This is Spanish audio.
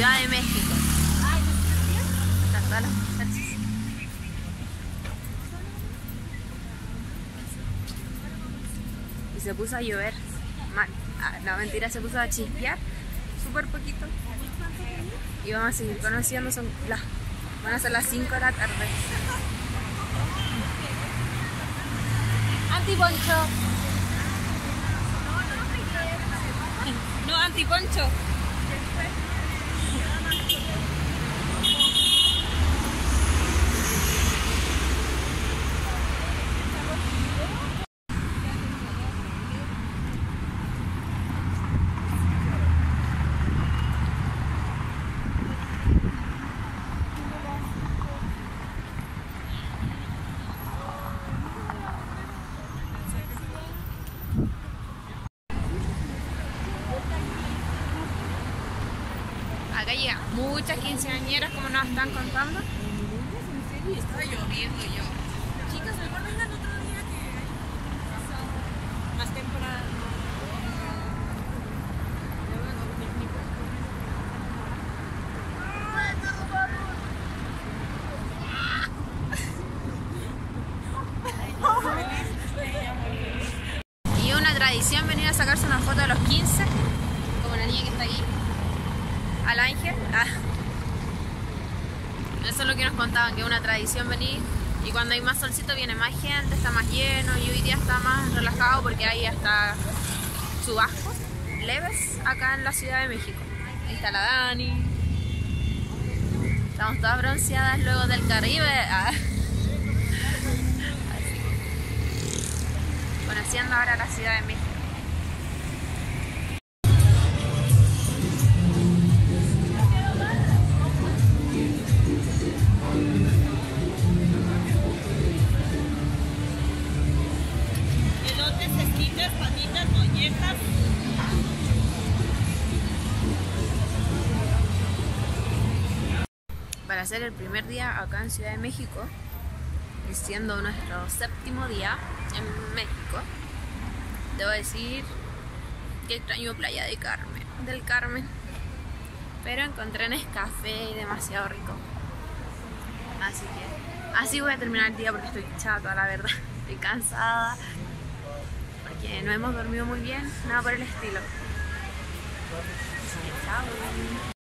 Ciudad de México. Están todas las muchachas. Y se puso a llover. Mal. No, mentira, se puso a chispear. Súper poquito. Y vamos a seguir conociendo. Van a ser las 5 de la tarde. Antiponcho. No, antiponcho. Acá llegan muchas quinceañeras, como nos están contando. Estaba lloviendo yo. Chicas, mejor vengan otro día que más temprano. Y una tradición venir a sacarse una foto de los 15, como la niña que está aquí. Al Ángel. Eso es lo que nos contaban, que es una tradición venir y cuando hay más solcito viene más gente, está más lleno y hoy día está más relajado porque hay hasta chubascos leves acá en la Ciudad de México. Ahí está la Dani. Estamos todas bronceadas luego del Caribe. Conociendo ahora la Ciudad de México. Patitas, mollejas. Para ser el primer día acá en Ciudad de México, y siendo nuestro 7º día en México, debo decir que extraño Playa del Carmen, pero encontré Nescafé y demasiado rico, así que así voy a terminar el día porque estoy chata, la verdad, estoy cansada. Que no hemos dormido muy bien, nada por el estilo. Así que chao.